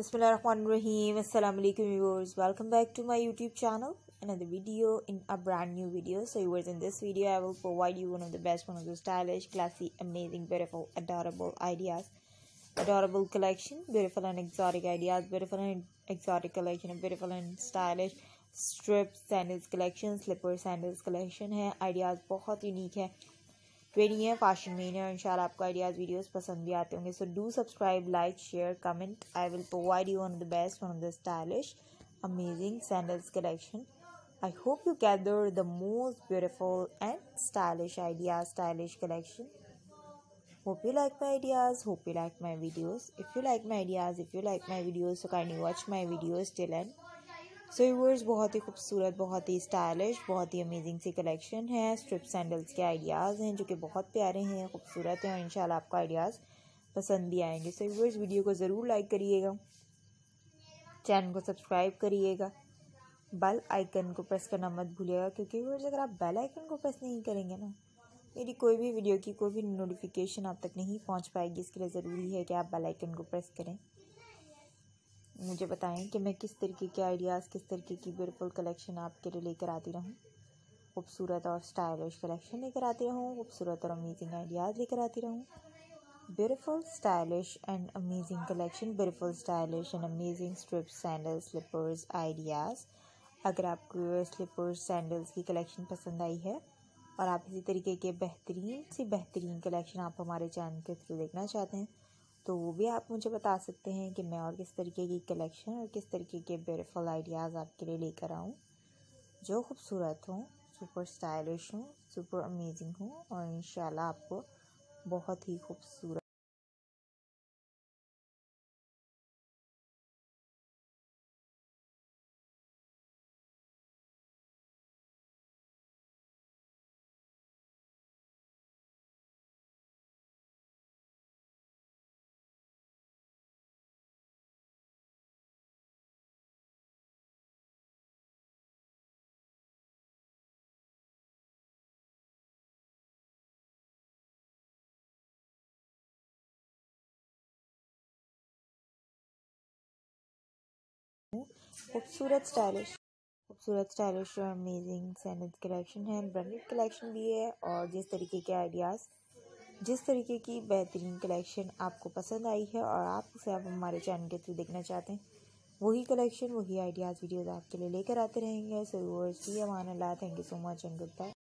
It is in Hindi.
Bismillahirrahmanirrahim. Assalamu alaikum viewers. Welcome back to my YouTube channel. Another video in a brand new video. So viewers, in this video I will provide you one of the best, one of the stylish, classy, amazing, beautiful, adorable ideas. Adorable collection, beautiful and exotic ideas, beautiful and exotic collection, beautiful and stylish strips, sandals collection, slipper sandals collection है. Ideas बहुत यूनिक है, ट्रेंडिंग है, फैशन में है और इंशाल्लाह आपको आइडियाज़ वीडियोस पसंद भी आते होंगे. So do subscribe, like, share, comment. I will provide you one of the best, one of the stylish, amazing sandals collection. I hope you gather the most beautiful and stylish ideas, stylish collection. Hope you like my ideas, hope you like my videos. If you like my ideas, if you like my videos, so kindly watch my videos till end. So viewers, बहुत ही खूबसूरत, बहुत ही स्टाइलिश, बहुत ही अमेजिंग सी कलेक्शन है. स्ट्रिप सैंडल्स के आइडियाज़ हैं जो कि बहुत प्यारे हैं, खूबसूरत हैं और इंशाल्लाह आपको आइडियाज़ पसंद भी आएंगे. सो व्यूअर्स, वीडियो को ज़रूर लाइक करिएगा, चैनल को सब्सक्राइब करिएगा, बेल आइकन को प्रेस करना मत भूलिएगा, क्योंकि व्यूअर्स अगर आप बेल आइकन को प्रेस नहीं करेंगे ना, मेरी कोई भी वीडियो की कोई भी नोटिफिकेशन आप तक नहीं पहुंच पाएगी. इसके लिए ज़रूरी है कि आप बेल आइकन को प्रेस करें. मुझे बताएं कि मैं किस तरीके के आइडियाज़, किस तरीके की ब्यूटीफुल कलेक्शन आपके लिए लेकर आती रहूं. खूबसूरत और स्टाइलिश कलेक्शन लेकर आती रहूं, खूबसूरत और अमेजिंग आइडियाज़ लेकर आती रहूं. Beautiful, stylish and amazing collection, beautiful, stylish and amazing strips, sandals, slippers ideas. अगर आपको स्लीपर्स, सैंडल्स की कलेक्शन पसंद आई है और आप इसी तरीके के बेहतरीन सी बेहतरीन कलेक्शन आप हमारे चैनल के थ्रू देखना चाहते हैं, तो वो भी आप मुझे बता सकते हैं कि मैं और किस तरीके की कलेक्शन और किस तरीके के ब्यूटीफुल आइडियाज़ आपके लिए लेकर आऊँ, जो खूबसूरत हों, सुपर स्टाइलिश हों, सुपर अमेजिंग हों और इंशाल्लाह आपको बहुत ही खूबसूरत खूबसूरत स्टाइलिश और अमेजिंग सैंडल्स कलेक्शन है. ब्रांडेड कलेक्शन भी है और जिस तरीके के आइडियाज़, जिस तरीके की बेहतरीन कलेक्शन आपको पसंद आई है और आप उसे आप हमारे चैनल के थ्रू देखना चाहते हैं, वही कलेक्शन, वही आइडियाज़ वीडियोज़ आपके लिए लेकर आते रहेंगे. सो व्यूअर्स, भी अमान अल्लाह. Thank you so much and good bye.